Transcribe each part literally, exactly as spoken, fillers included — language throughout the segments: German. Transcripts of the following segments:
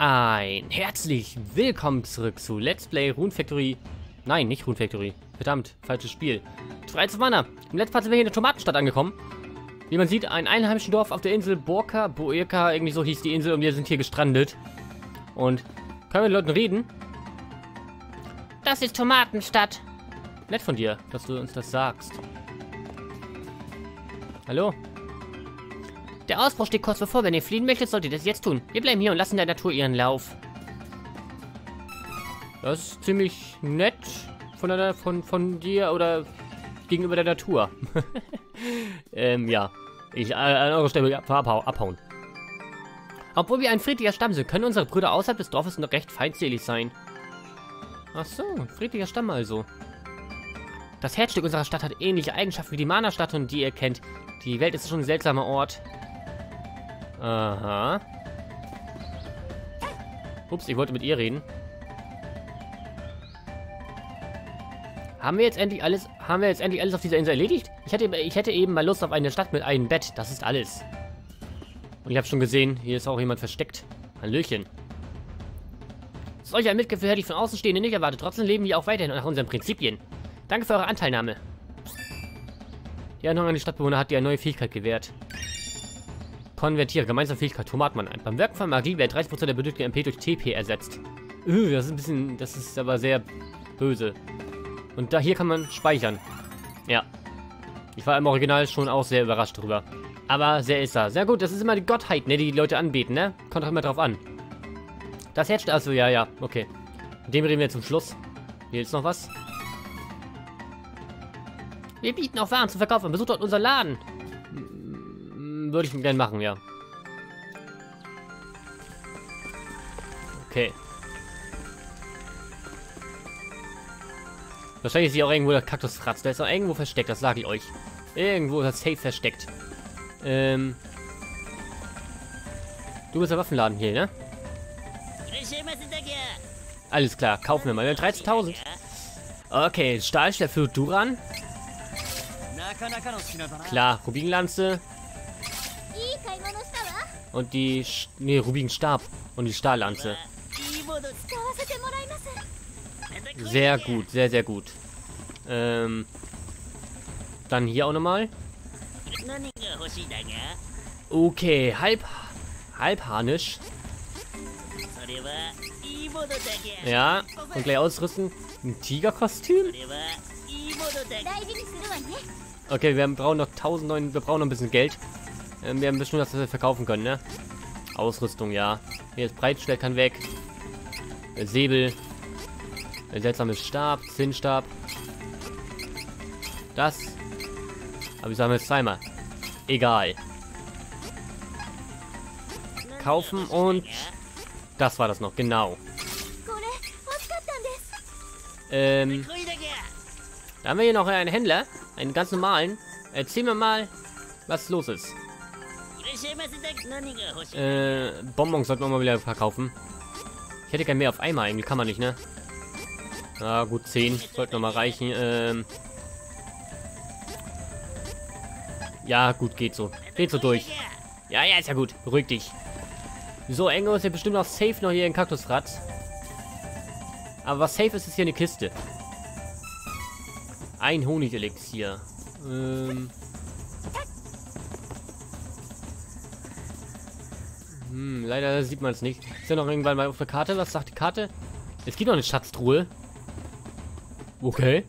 Ein herzlich willkommen zurück zu Let's Play Rune Factory. Nein, nicht Rune Factory. Verdammt, falsches Spiel. Trials of Mana. Im letzten Part sind wir hier in der Tomatenstadt angekommen. Wie man sieht, ein einheimisches Dorf auf der Insel Borka. Boeka, irgendwie so hieß die Insel, und wir sind hier gestrandet. Und können wir mit Leuten reden? Das ist Tomatenstadt. Nett von dir, dass du uns das sagst. Hallo? Der Ausbruch steht kurz bevor. Wenn ihr fliehen möchtet, solltet ihr das jetzt tun. Wir bleiben hier und lassen der Natur ihren Lauf. Das ist ziemlich nett von, der, von, von dir oder gegenüber der Natur. ähm, ja. Ich äh, an eurer Stelle abhau abhauen. Obwohl wir ein friedlicher Stamm sind, können unsere Brüder außerhalb des Dorfes noch recht feindselig sein. Ach so, friedlicher Stamm also. Das Herzstück unserer Stadt hat ähnliche Eigenschaften wie die Mana-Stadt, und die ihr kennt. Die Welt ist schon ein seltsamer Ort. Aha. Ups, ich wollte mit ihr reden. Haben wir jetzt endlich alles, haben wir jetzt endlich alles auf dieser Insel erledigt? Ich hätte, ich hätte eben mal Lust auf eine Stadt mit einem Bett. Das ist alles. Und ich habe schon gesehen, hier ist auch jemand versteckt. Hallöchen. Solch ein Mitgefühl hätte ich von Außenstehenden nicht erwartet. Trotzdem leben wir auch weiterhin nach unseren Prinzipien. Danke für eure Anteilnahme. Die Erinnerung an die Stadtbewohner hat dir eine neue Fähigkeit gewährt. Konvertiere, gemeinsame Fähigkeit, Tomatmann ein. Beim Wirken von Magie wird dreißig Prozent der benötigten M P durch T P ersetzt. Uh, das ist ein bisschen, das ist aber sehr böse. Und da hier kann man speichern. Ja. Ich war im Original schon auch sehr überrascht drüber. Aber sehr ist er. Sehr gut, das ist immer die Gottheit, ne, die die Leute anbeten, ne? Kommt auch immer drauf an. Das Herz, also ja, ja, okay. Mit dem reden wir zum Schluss. Hier ist noch was. Wir bieten auch Waren zu verkaufen. Besucht dort unseren Laden. Würde ich gerne machen, ja. Okay. Wahrscheinlich ist hier auch irgendwo der Kaktusfratz. Der ist auch irgendwo versteckt, das sage ich euch. Irgendwo ist das safe versteckt. Ähm. Du bist der Waffenladen hier, ne? Alles klar, kaufen wir mal. Wir haben dreizehntausend. Okay, Stahlschwert für Duran. Klar, Rubinlanze. Und die... Sch nee, Rubinstab. Und die Stahllanze. Sehr gut, sehr, sehr gut. Ähm... Dann hier auch nochmal. Okay, halb... Halbharnisch. Ja, und gleich ausrüsten. Ein Tigerkostüm? Okay, wir brauchen noch tausend, wir brauchen noch ein bisschen Geld. Ähm, wir haben bestimmt, dass wir das verkaufen können, ne? Ausrüstung, ja. Hier ist Breitschwert, kann weg. Der Säbel. Ein seltsames Stab, Zinnstab. Das. Aber ich sage jetzt zweimal. Egal. Kaufen und... Das war das noch, genau. Ähm... Da haben wir hier noch einen Händler. Einen ganz normalen. Erzähl mir mal, was los ist. Äh, Bonbons sollten wir mal wieder verkaufen. Ich hätte gerne mehr auf einmal. Irgendwie kann man nicht, ne? Na gut, zehn. Sollten noch mal reichen. Ähm... Ja, gut, geht so. Geht so durch. Ja, ja, ist ja gut. Beruhig dich. So, Engo ist ja bestimmt auch safe noch hier in Kaktusfratz. Aber was safe ist, ist hier eine Kiste. Ein Honigelixier. Ähm. Hm, leider sieht man es nicht. Ist ja noch irgendwann mal auf der Karte. Was sagt die Karte? Es gibt noch eine Schatztruhe. Okay.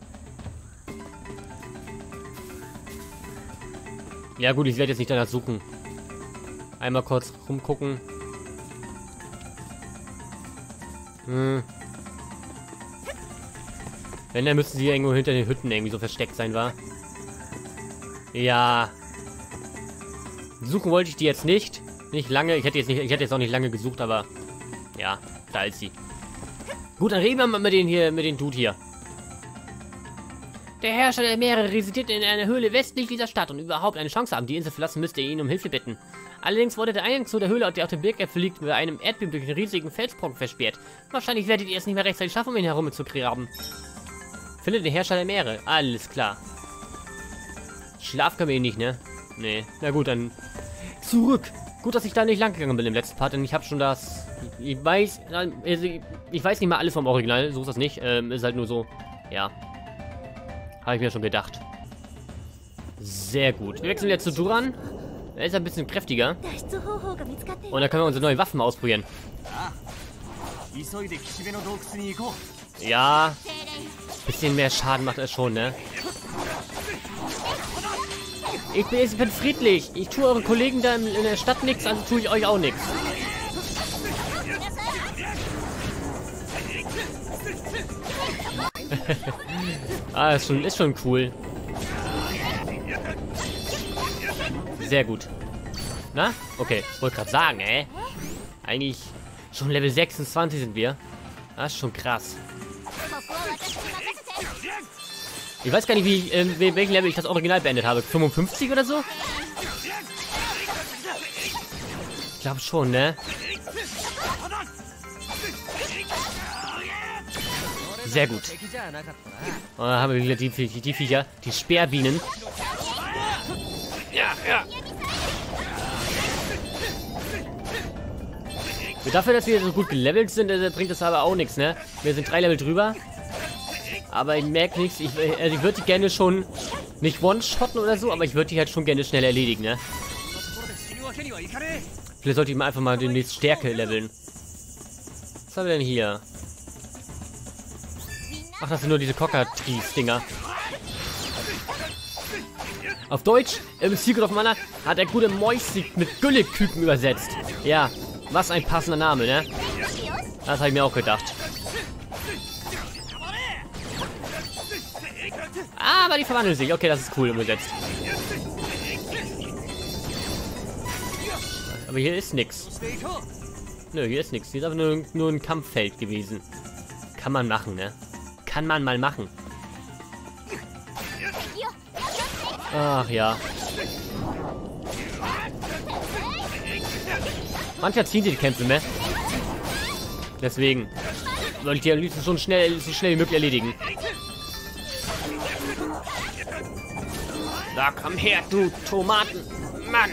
Ja gut, ich werde jetzt nicht danach suchen. Einmal kurz rumgucken. Hm. Wenn, dann müssten sie irgendwo hinter den Hütten irgendwie so versteckt sein, war. Ja. Suchen wollte ich die jetzt nicht. Nicht lange. Ich hätte jetzt nicht, ich hätte jetzt auch nicht lange gesucht, aber ja, da ist sie. Gut, dann reden wir mal mit den hier, mit den Dude hier. Der Herrscher der Meere residiert in einer Höhle westlich dieser Stadt, und überhaupt eine Chance haben, die Insel verlassen, müsste ihn um Hilfe bitten. Allerdings wurde der Eingang zu der Höhle, der auf dem Berggipfel liegt, mit einem Erdbeben durch einen riesigen Felsbrocken versperrt. Wahrscheinlich werdet ihr es nicht mehr rechtzeitig schaffen, um ihn herum zu graben. Findet den Herrscher der Meere. Alles klar. Schlaf können wir ihn nicht, ne? Nee. Na gut, dann zurück. Gut, dass ich da nicht lang gegangen bin im letzten Part, denn ich habe schon das Ich, ich weiß, also ich, ich weiß nicht mal alles vom Original, so ist das nicht. Ähm, ist halt nur so, ja. Habe ich mir schon gedacht. Sehr gut. Wir wechseln jetzt zu Duran. Er ist ein bisschen kräftiger. Und dann können wir unsere neuen Waffen ausprobieren. Ja. Bisschen mehr Schaden macht er schon, ne? Ich bin, ich bin friedlich. Ich tue euren Kollegen da in, in der Stadt nichts, also tue ich euch auch nichts. Ah, ist schon, ist schon cool. Sehr gut. Na? Okay, wollte gerade sagen, ey. Eigentlich schon Level sechsundzwanzig sind wir. Das ist schon krass. Ich weiß gar nicht, wie, äh, welchen Level ich das Original beendet habe. fünfundfünfzig oder so? Ich glaube schon, ne? Sehr gut. Und dann haben wir wieder die, die, die Viecher, die Speerbienen. Ja, ja. Dafür, dass wir so gut gelevelt sind, bringt das aber auch nichts, ne? Wir sind drei Level drüber. Aber ich merke nichts. Ich, also ich würde die gerne schon nicht one-shotten oder so, aber ich würde die halt schon gerne schnell erledigen, ne? Vielleicht sollte ich mal einfach mal demnächst Stärke leveln. Was haben wir denn hier? Ach, das sind nur diese Cockatries-Dinger. Auf Deutsch, im Secret of Mana, hat der gute Moistig mit Gülleküken übersetzt. Ja, was ein passender Name, ne? Das habe ich mir auch gedacht. Ah, aber die verwandeln sich. Okay, das ist cool umgesetzt. Aber hier ist nichts. Nö, hier ist nichts. Hier ist einfach nur, nur ein Kampffeld gewesen. Kann man machen, ne? Kann man mal machen. Ach ja. Manchmal ziehen sie die Kämpfe, ne? Deswegen wollte ich die am liebsten schon schnell, so schnell wie möglich erledigen. Da, komm her, du Tomaten. Mann.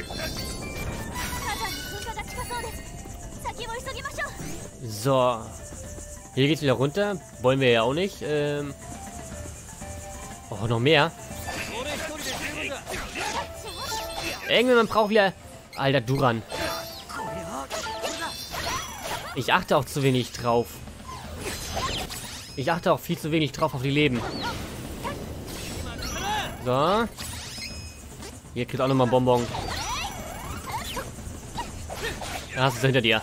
So. Hier geht's wieder runter. Wollen wir ja auch nicht. Ähm. Oh, noch mehr. Irgendwann braucht wieder... Alter, Duran. Ich achte auch zu wenig drauf. Ich achte auch viel zu wenig drauf auf die Leben. So. Hier kriegt auch nochmal ein Bonbon. Da hast du es hinter dir.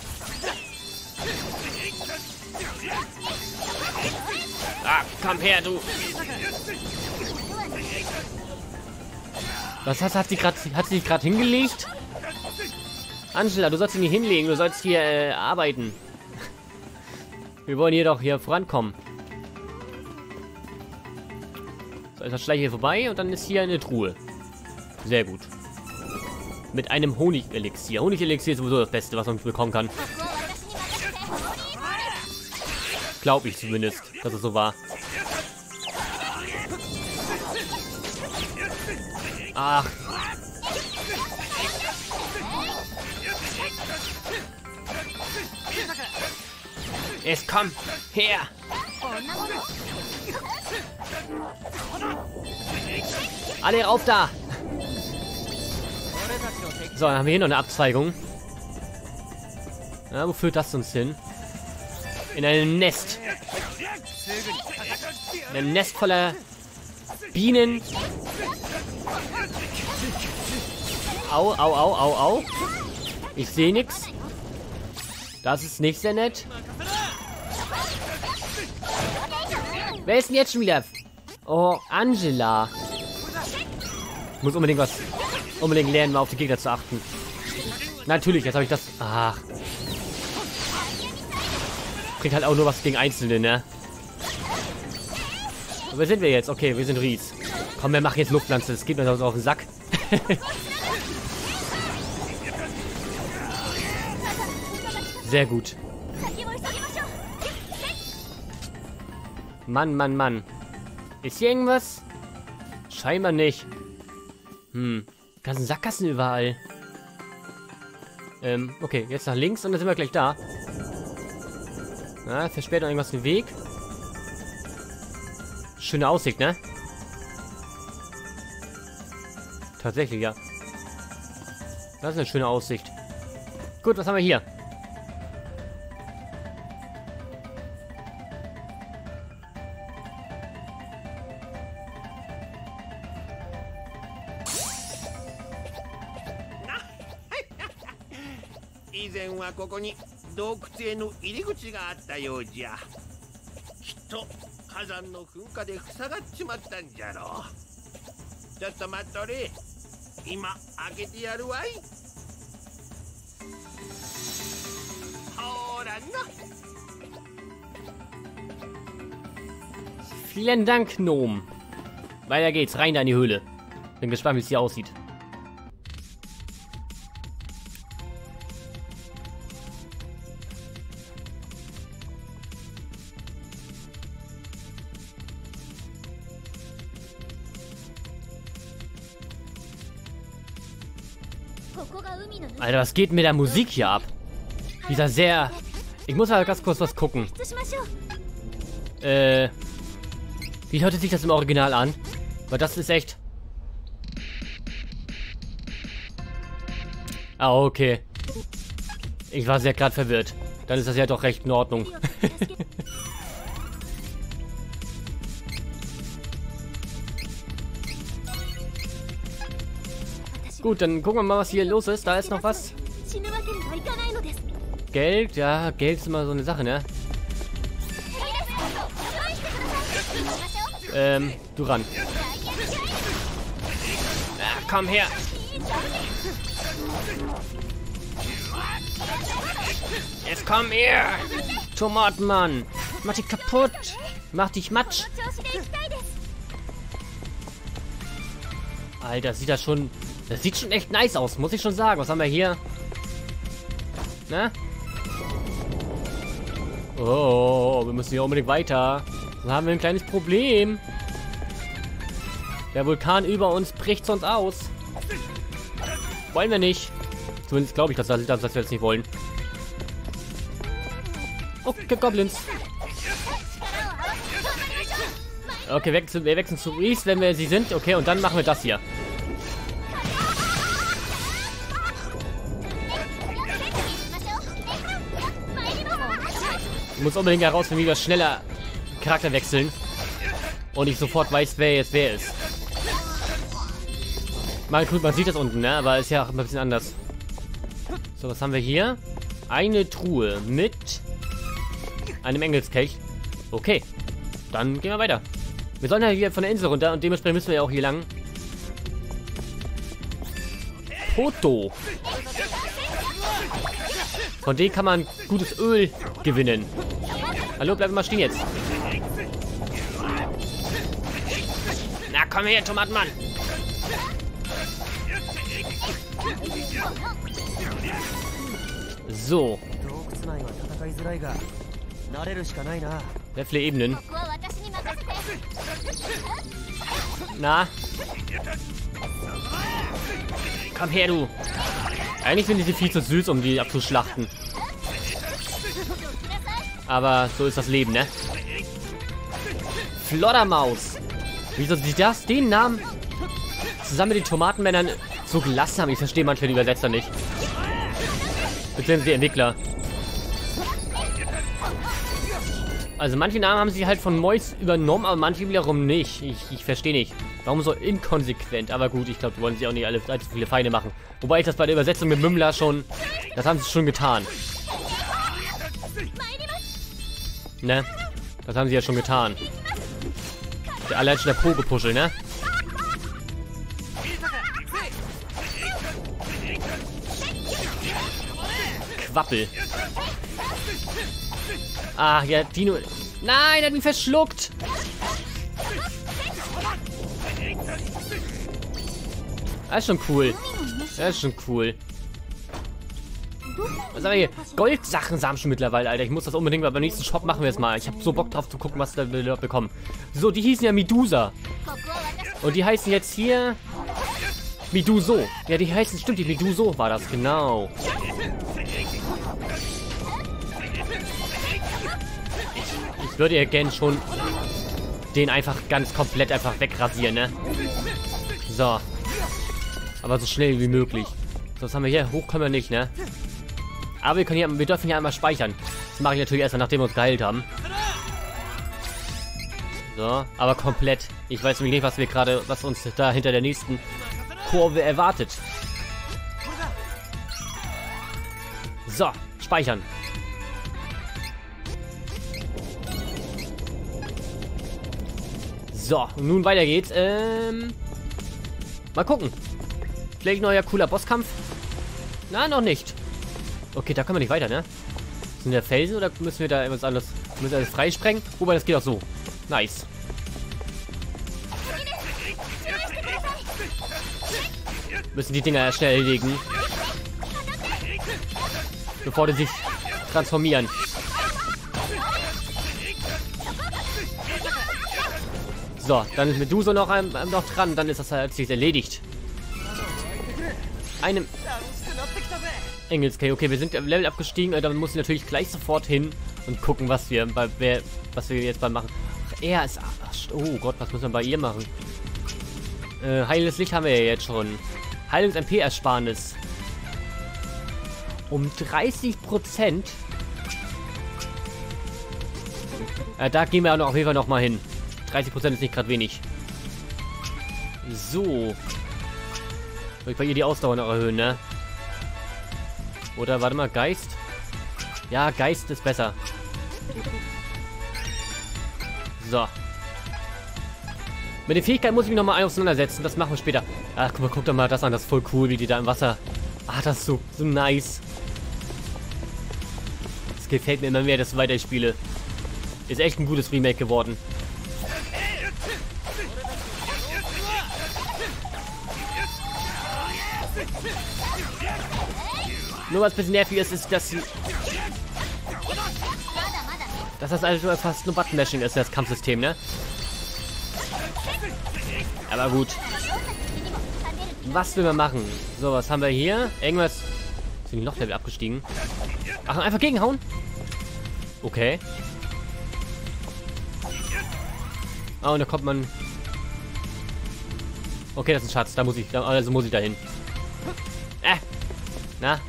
Ah, komm her, du. Was hat, hat sie gerade hat sie gerade hingelegt? Angela, du sollst sie nicht hinlegen, du sollst hier äh, arbeiten. Wir wollen hier doch hier vorankommen. So, jetzt schleiche ich hier vorbei und dann ist hier eine Truhe. Sehr gut. Mit einem Honigelixier. Honigelixier ist sowieso das Beste, was man bekommen kann. Glaube ich zumindest, dass es so war. Ach. Es kommt her. Alle rauf da. So, dann haben wir hier noch eine Abzweigung. Ja, wo führt das uns hin? In einem Nest. In einem Nest voller Bienen. Au, au, au, au, au. Ich sehe nichts. Das ist nicht sehr nett. Wer ist denn jetzt schon wieder? Oh, Angela. Ich muss unbedingt was... Unbedingt lernen, mal auf die Gegner zu achten. Natürlich, jetzt habe ich das... Ach. Kriegt halt auch nur was gegen Einzelne, ne? Wo sind wir jetzt? Okay, wir sind Ries. Komm, wir machen jetzt Luftlanze. Das geht mir so auf den Sack. Sehr gut. Mann, Mann, Mann. Ist hier irgendwas? Scheinbar nicht. Hm. Ganzen Sackgassen überall. Ähm, okay, jetzt nach links und dann sind wir gleich da. Na, versperrt noch irgendwas den Weg. Schöne Aussicht, ne? Tatsächlich, ja. Das ist eine schöne Aussicht. Gut, was haben wir hier? Früher ここに洞窟への入り口があったようじゃ。きっと火山の噴火で塞がっちまったんじゃろう。ちょっと待っとれ。今開けてやるわい。ほらな。 Vielen Dank, Gnome. Weiter geht's, rein da in die Höhle. Bin gespannt, wie es hier aussieht. Alter, was geht mit der Musik hier ab? Dieser sehr... Ich muss mal ganz kurz was gucken. Äh... Wie hört sich das im Original an? Weil das ist echt... Ah, okay. Ich war sehr gerade verwirrt. Dann ist das ja doch recht in Ordnung. Gut, dann gucken wir mal, was hier los ist. Da ist noch was. Geld, ja, Geld ist immer so eine Sache, ne? Ähm, du ran. Ja, komm her. Jetzt komm her. Tomatenmann. Mach dich kaputt. Mach dich matsch. Alter, sieht das schon... Das sieht schon echt nice aus, muss ich schon sagen. Was haben wir hier? Na? Oh, wir müssen hier unbedingt weiter. Dann haben wir ein kleines Problem. Der Vulkan über uns bricht sonst aus. Wollen wir nicht. Zumindest glaube ich, dass, dass, dass wir das nicht wollen. Okay, Goblins. Okay, wechseln, wir wechseln zu Reese, wenn wir sie sind. Okay, und dann machen wir das hier. Ich muss unbedingt herausfinden, wie wir schneller Charakter wechseln. Und ich sofort weiß, wer jetzt wer ist. Mal gut, man sieht das unten, ne? Aber ist ja auch ein bisschen anders. So, was haben wir hier? Eine Truhe mit einem Engelskelch. Okay. Dann gehen wir weiter. Wir sollen ja hier von der Insel runter und dementsprechend müssen wir ja auch hier lang. Foto. Von denen kann man gutes Öl gewinnen. Hallo, bleib mal stehen jetzt. Na, komm her, Tomatenmann. So. Sehr viele Ebenen. Na. Komm her, du. Eigentlich sind diese viel zu süß, um die abzuschlachten. Aber so ist das Leben, ne? Floddermaus. Wieso sie das, den Namen zusammen mit den Tomatenmännern so gelassen haben? Ich verstehe manchmal die Übersetzer nicht. Beziehungsweise die Entwickler. Also manche Namen haben sie halt von Mois übernommen, aber manche wiederum nicht. Ich, ich verstehe nicht. Warum so inkonsequent? Aber gut, ich glaube, die wollen sich auch nicht alle allzu viele Feinde machen. Wobei ich das bei der Übersetzung mit Mümmler schon... Das haben sie schon getan. Ne? Das haben sie ja schon getan. Der allein schon der Pogepuschel, ne? Quappel. Ah, ja, Dino... Nein, er hat mich verschluckt! Das ist schon cool. Das ist schon cool. Was haben wir hier? Goldsachen haben schon mittlerweile, Alter. Ich muss das unbedingt mal beim nächsten Shop machen wir es mal. Ich habe so Bock drauf zu gucken, was wir da bekommen. So, die hießen ja Medusa. Und die heißen jetzt hier... Meduso. Ja, die heißen... Stimmt, die Meduso war das, genau. Ich würde ja gern schon den einfach ganz komplett einfach wegrasieren, ne? So. Aber so schnell wie möglich. So, was haben wir hier? Hoch können wir nicht, ne? Aber wir können hier, wir dürfen hier einmal speichern. Das mache ich natürlich erst, nachdem wir uns geheilt haben. So, aber komplett. Ich weiß nämlich nicht, was wir gerade, was uns da hinter der nächsten Kurve erwartet. So, speichern. So, und nun weiter geht's. Ähm, mal gucken. Vielleicht neuer cooler Bosskampf? Na, noch nicht. Okay, da können wir nicht weiter, ne? Sind der Felsen oder müssen wir da etwas anderes? Müssen wir alles freisprengen? Wobei, das geht auch so. Nice. Müssen die Dinger schnell erledigen. Bevor die sich transformieren. So, dann ist Medusa noch, ähm, noch dran. Dann ist das halt erledigt. Einem Engelskay. Okay, wir sind Level abgestiegen. Dann muss ich natürlich gleich sofort hin und gucken, was wir bei wer, was wir jetzt beim machen. Ach, er ist. Ach, oh Gott, was müssen wir bei ihr machen? Äh, heilendes Licht haben wir ja jetzt schon. Heilungs-M P-Ersparnis. Um dreißig Prozent. Äh, da gehen wir auch noch auf jeden Fall noch mal hin. dreißig Prozent ist nicht gerade wenig. So. Soll ich bei ihr die Ausdauer noch erhöhen, ne? Oder, warte mal, Geist? Ja, Geist ist besser. So. Mit den Fähigkeiten muss ich mich nochmal auseinandersetzen. Das machen wir später. Ach, guck mal, guck doch mal das an. Das ist voll cool, wie die da im Wasser... Ah, das ist so, so nice. Das gefällt mir immer mehr, dass ich weiter spiele. Ist echt ein gutes Remake geworden. Nur was ein bisschen nervig ist, ist, dass sie... Dass das also fast nur Button-Mashing ist, das Kampfsystem, ne? Aber gut. Was will man machen? So, was haben wir hier? Irgendwas... Sind die noch Level abgestiegen? Ach, einfach gegenhauen? Okay. Ah, und da kommt man... Okay, das ist ein Schatz. Da muss ich... Also muss ich da hin. Äh. Na?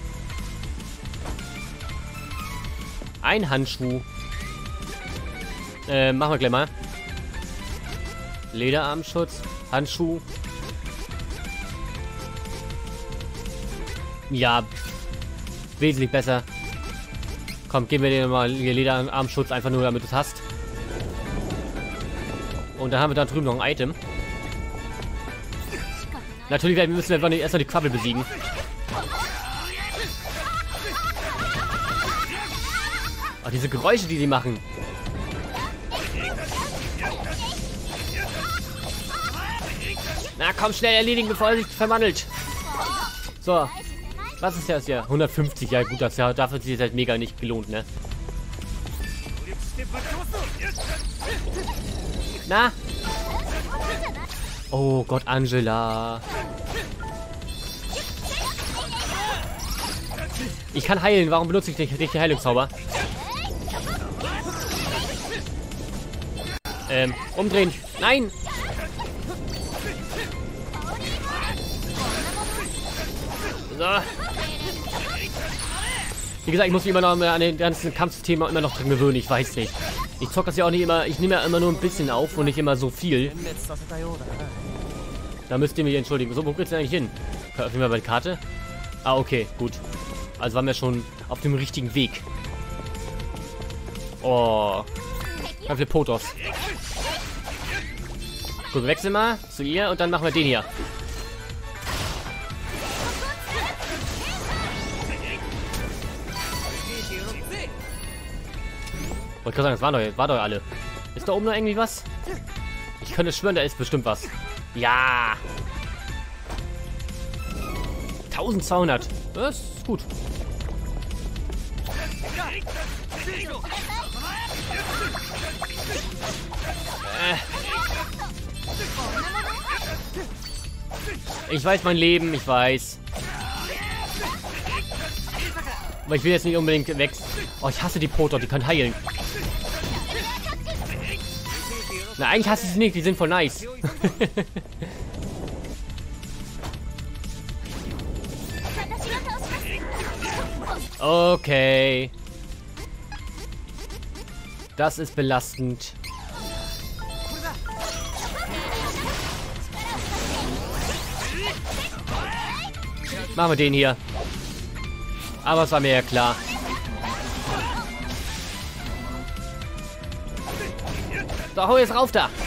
Ein Handschuh. Äh, machen wir gleich mal. Lederarmschutz. Handschuh. Ja. Wesentlich besser. Komm, geben wir dir mal Lederarmschutz, einfach nur damit du es hast. Und dann haben wir da drüben noch ein Item. Natürlich müssen wir einfach nicht erstmal die Quabbel besiegen. Oh, diese Geräusche, die sie machen. Na komm, schnell erledigen, bevor er sich verwandelt. So. Was ist das hier? hundertfünfzig, ja gut, das ja, dafür ist es halt mega nicht gelohnt, ne? Na? Oh Gott, Angela. Ich kann heilen, warum benutze ich nicht, nicht die Heilungszauber? Ähm, umdrehen. Nein! So. Wie gesagt, ich muss mich immer noch an den ganzen Kampfsystem immer noch dran gewöhnen, ich weiß nicht. Ich zocke das ja auch nicht immer, ich nehme ja immer nur ein bisschen auf und nicht immer so viel. Da müsst ihr mich entschuldigen. So, wo geht's denn eigentlich hin? Öffnen wir mal die Karte. Ah, okay, gut. Also waren wir schon auf dem richtigen Weg. Oh. Ganz viele Potos. Gut, wir wechseln mal zu ihr und dann machen wir den hier. Wollte gerade sagen, das waren doch, war doch alle. Ist da oben noch irgendwie was? Ich könnte schwören, da ist bestimmt was. Ja! eintausendzweihundert. Das ist gut. Äh. Ich weiß mein Leben, ich weiß. Aber ich will jetzt nicht unbedingt weg. Oh, ich hasse die Proto, die können heilen. Na, eigentlich hasse ich sie nicht, die sind voll nice. Okay. Das ist belastend. Machen wir den hier. Aber es war mir ja klar. So, hol jetzt rauf da.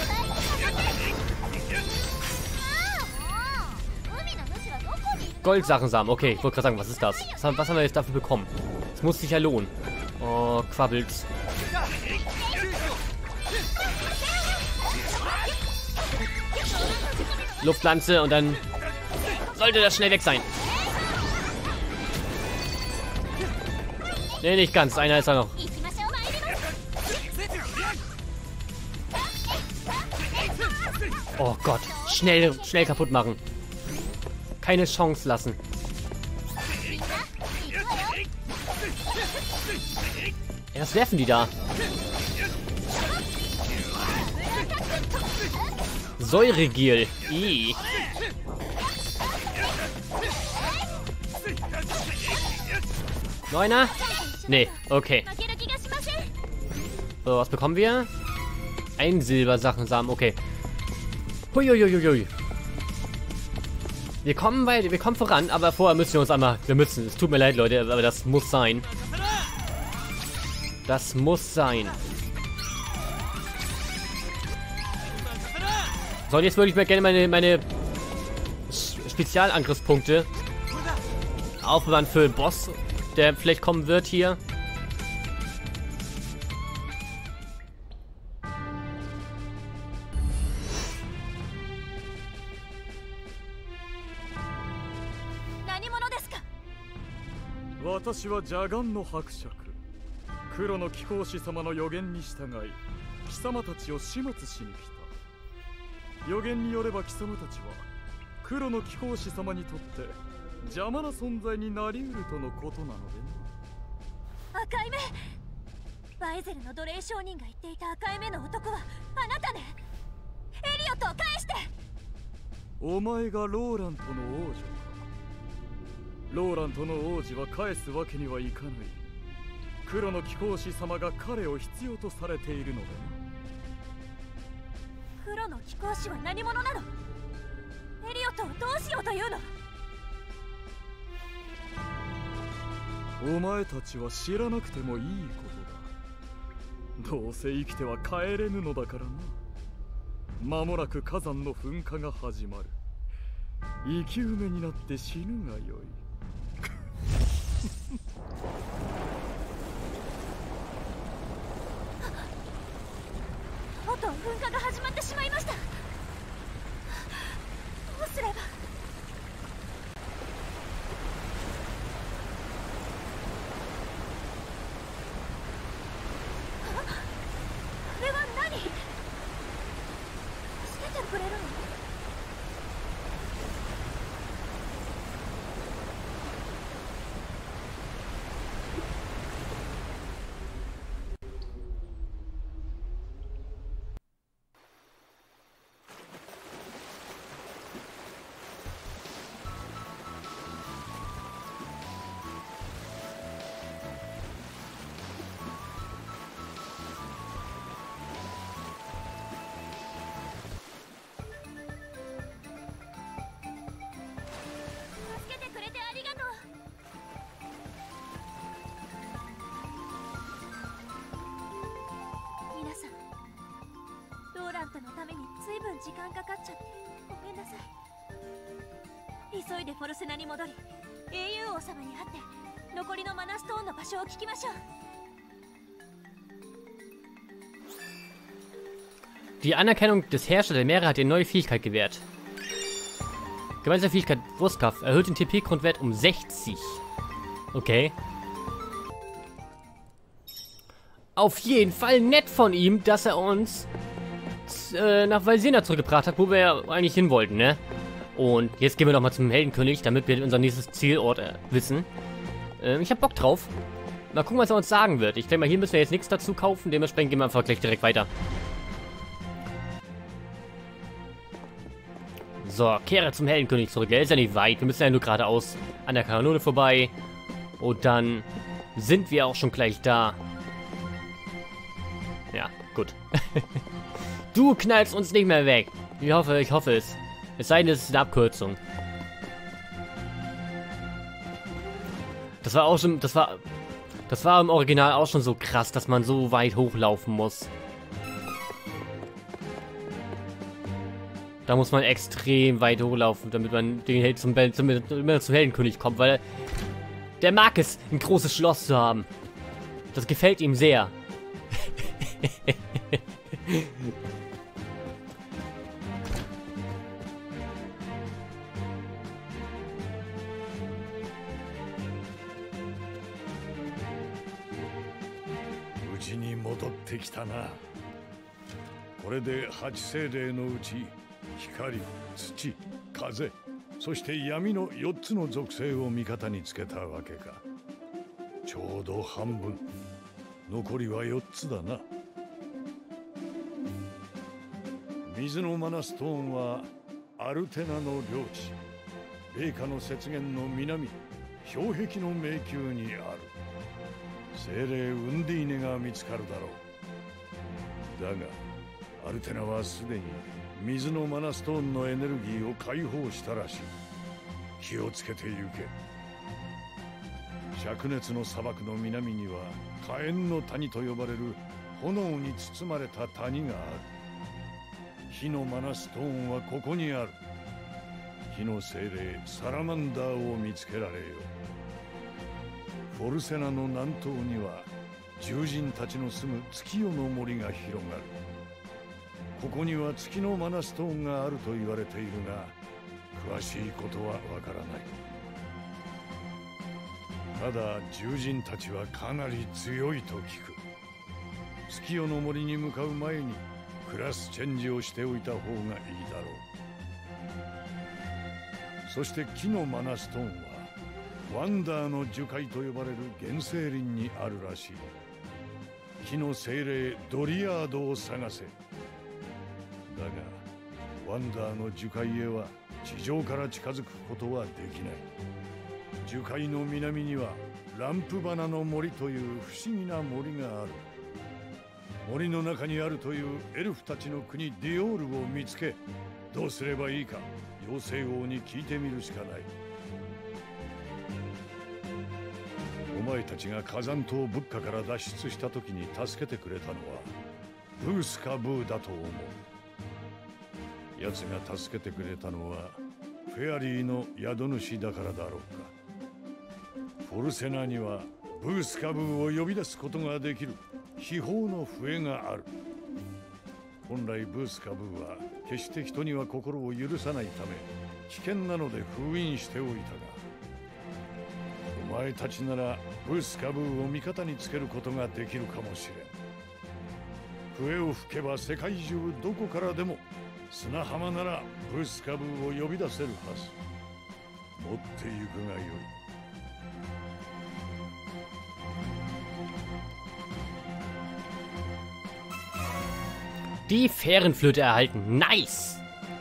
Goldsachensamen. Okay, ich wollte gerade sagen, was ist das? Was haben, was haben wir jetzt dafür bekommen? Das muss sich ja lohnen. Oh, Quabbels. Luftlanze und dann sollte das schnell weg sein. Ne, nicht ganz. Einer ist da noch. Oh Gott. Schnell, schnell kaputt machen. Keine Chance lassen. Ja, was werfen die da? Säuregel. Ih. Neuner? Nee, okay. So, was bekommen wir? Ein Silbersachensamen, okay. Huiuiuiui. Wir kommen weit, wir kommen voran, aber vorher müssen wir uns einmal, wir müssen, es tut mir leid, Leute, aber das muss sein. Das muss sein. So, jetzt würde ich mir gerne meine, meine Spezialangriffspunkte aufbewahren für den Boss, der vielleicht kommen wird hier. 私はジャガンの伯爵黒の貴公子様の予言に従い貴様たちを始末しに来た。予言によれば貴様たちは黒の貴公子様にとって邪魔な存在になりうるとのことなのでな。 赤い目、バイゼルの奴隷商人が言っていた赤い目の男はあなたね。エリオットを返して。 お前がローラントの王女か。ローラントの王子は返すわけにはいかない。黒の貴公子様が彼を必要とされているのだな。 黒の貴公子は何者なの？エリオットをどうしようというの？ お前たちは知らなくてもいいことだ。どうせ生きては帰れぬのだからな。間もなく火山の噴火が始まる。生き埋めになって死ぬがよい。 とうとう噴火が始まってしまいました。どうすれば。あれは何？助けてくれるの？のために随分時間かかっちゃってごめんなさい。急いでフォルセナに戻り英雄王様に会って残りのマナストーンの場所を聞きましょう。 Die Anerkennung des Herrschers der Meere hat dir neue Fähigkeit gewährt. Gemeinsame Fähigkeit Brustkraft erhöht den T P-Grundwert um sechzig. Okay. Auf jeden Fall nett von ihm, dass er uns äh, nach Valsena zurückgebracht hat, wo wir ja eigentlich hin wollten, ne? Und jetzt gehen wir nochmal zum Heldenkönig, damit wir unser nächstes Zielort äh, wissen. Äh, ich hab Bock drauf. Mal gucken, was er uns sagen wird. Ich denke mal, hier müssen wir jetzt nichts dazu kaufen. Dementsprechend gehen wir einfach gleich direkt weiter. So, kehre zum Heldenkönig zurück. Er ist ja nicht weit. Wir müssen ja nur geradeaus an der Kanone vorbei. Und dann sind wir auch schon gleich da. Ja, gut. Du knallst uns nicht mehr weg. Ich hoffe, ich hoffe es. Es sei denn, es ist eine Abkürzung. Das war auch schon, das war, das war im Original auch schon so krass, dass man so weit hochlaufen muss. Da muss man extrem weit hochlaufen, damit man den Held zum, zum, zum, zum Heldenkönig kommt, weil der mag es, ein großes Schloss zu haben. Das gefällt ihm sehr. Uchiに戻ってきたな。これで八精霊のうち光、土、風、そして闇の四つの属性を味方につけたわけか。ちょうど半分。残りは四つだな。水のマナストーンはアルテナの領地、霊下の雪原の南、氷壁の迷宮にある。精霊ウンディーネが見つかるだろう。だがアルテナはすでに水のマナストーンのエネルギーを解放したらしい。気をつけて行け。灼熱の砂漠の南には火炎の谷と呼ばれる炎に包まれた谷がある。火のマナストーンはここにある。火の精霊サラマンダーを見つけられよ。フォルセナの南東には獣人たちの住む月夜の森が広がる。ここには月のマナストーンがあると言われているが、詳しいことはわからない。ただ獣人たちはかなり強いと聞く。月夜の森に向かう前にクラスチェンジをしておいた方がいいだろう。そして木のマナストーンはワンダーの樹海と呼ばれる原生林にあるらしい。木の精霊ドリアードを探せ。だがワンダーの樹海へは地上から近づくことはできない。樹海の南にはランプバナの森という不思議な森がある。森の中にあるというエルフたちの国ディオールを見つけ、どうすればいいか妖精王に聞いてみるしかない。お前たちが火山島ブッカから脱出した時に助けてくれたのはブースカブーだと思う。奴が助けてくれたのはフェアリーの宿主だからだろうか。フォルセナにはブースカブーを呼び出すことができる秘宝の笛がある。本来ブースカブーは決して人には心を許さないため危険なので封印しておいたが、お前たちならブースカブーを味方につけることができるかもしれん。笛を吹けば世界中どこからでも砂浜ならブースカブーを呼び出せるはず。持ってゆくがよい。 Die Fährenflöte erhalten. Nice!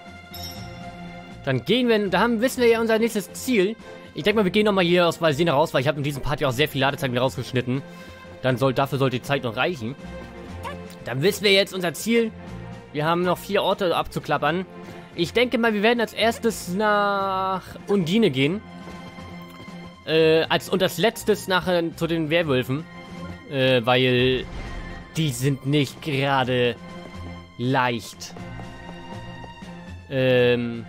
Dann gehen wir, da haben, wissen wir ja unser nächstes Ziel. Ich denke mal, wir gehen nochmal hier aus Valsena raus, weil ich habe in diesem Part ja auch sehr viel Ladezeit wieder rausgeschnitten. Dann soll, dafür sollte die Zeit noch reichen. Dann wissen wir jetzt unser Ziel. Wir haben noch vier Orte abzuklappern. Ich denke mal, wir werden als erstes nach Undine gehen. Äh, als, und als letztes nachher zu den Werwölfen. Äh, weil die sind nicht gerade leicht. Ähm.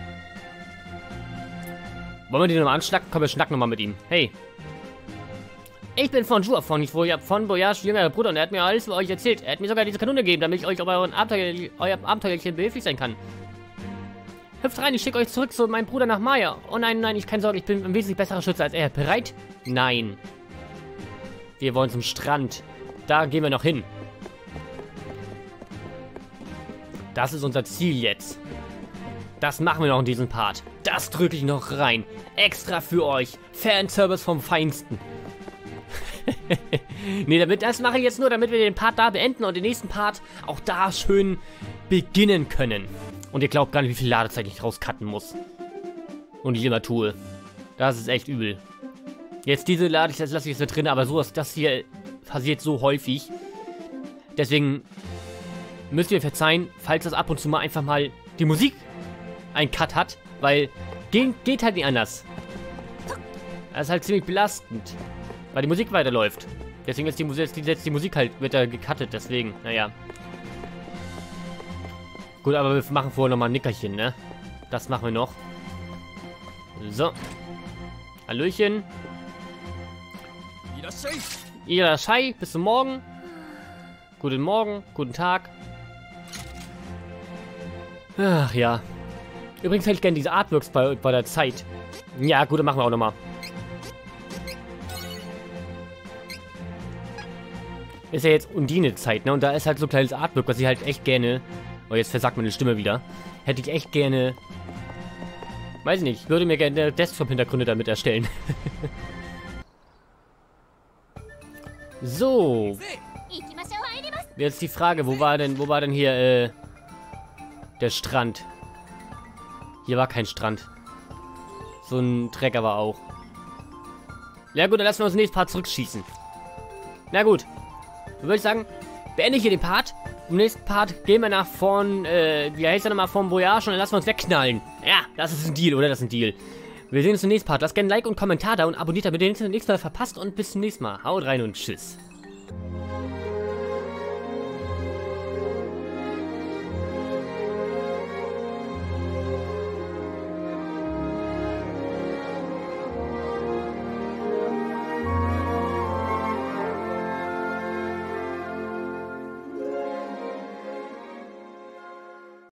Wollen wir den nochmal anschnacken? Komm, wir schnacken nochmal mit ihm. Hey. Ich bin von Jour, von, von Boyage jüngerer Bruder, und er hat mir alles über euch erzählt. Er hat mir sogar diese Kanone gegeben, damit ich euch auf euren Abenteuer, eurem Abenteuerchen behilflich sein kann. Hüpft rein, ich schicke euch zurück zu meinem Bruder nach Maya. Oh nein, nein, ich keine Sorge, ich bin ein wesentlich besserer Schütze als er. Bereit? Nein. Wir wollen zum Strand. Da gehen wir noch hin. Das ist unser Ziel jetzt. Das machen wir noch in diesem Part. Das drücke ich noch rein. Extra für euch. Fanservice vom Feinsten. Nee, damit, das mache ich jetzt nur, damit wir den Part da beenden und den nächsten Part auch da schön beginnen können. Und ihr glaubt gar nicht, wie viel Ladezeit ich rauscutten muss. Und ich immer tue. Das ist echt übel. Jetzt diese lade ich, das lasse ich jetzt drin, aber sowas, das hier passiert so häufig. Deswegen müsst ihr verzeihen, falls das ab und zu mal einfach mal die Musik einen Cut hat, weil geht, geht halt nicht anders. Das ist halt ziemlich belastend, weil die Musik weiterläuft. Deswegen ist die Musik, jetzt die Musik halt, wird da gecuttet, deswegen, naja. Gut, aber wir machen vorher nochmal ein Nickerchen, ne? Das machen wir noch. So. Hallöchen. Irashai, bis zum Morgen. Guten Morgen, guten Tag. Ach ja. Übrigens hätte ich gerne diese Artworks bei, bei der Zeit. Ja, gut, dann machen wir auch nochmal. Ist ja jetzt Undine-Zeit, ne? Und da ist halt so ein kleines Artwork, was ich halt echt gerne... Oh, jetzt versagt meine Stimme wieder. Hätte ich echt gerne... Weiß nicht, ich würde mir gerne Desktop-Hintergründe damit erstellen. So. Jetzt die Frage, wo war denn, wo war denn hier, äh... der Strand? Hier war kein Strand. So ein Trecker war auch. Ja gut, dann lassen wir uns den nächsten Part zurückschießen. Na gut. Dann würde ich sagen, beende ich hier den Part. Im nächsten Part gehen wir nach vorn, äh, wie heißt der nochmal, vom Voyage und dann lassen wir uns wegknallen. Ja, das ist ein Deal, oder? Das ist ein Deal. Wir sehen uns im nächsten Part. Lasst gerne ein Like und Kommentar da und abonniert, damit ihr den nächsten Mal verpasst und bis zum nächsten Mal. Haut rein und tschüss.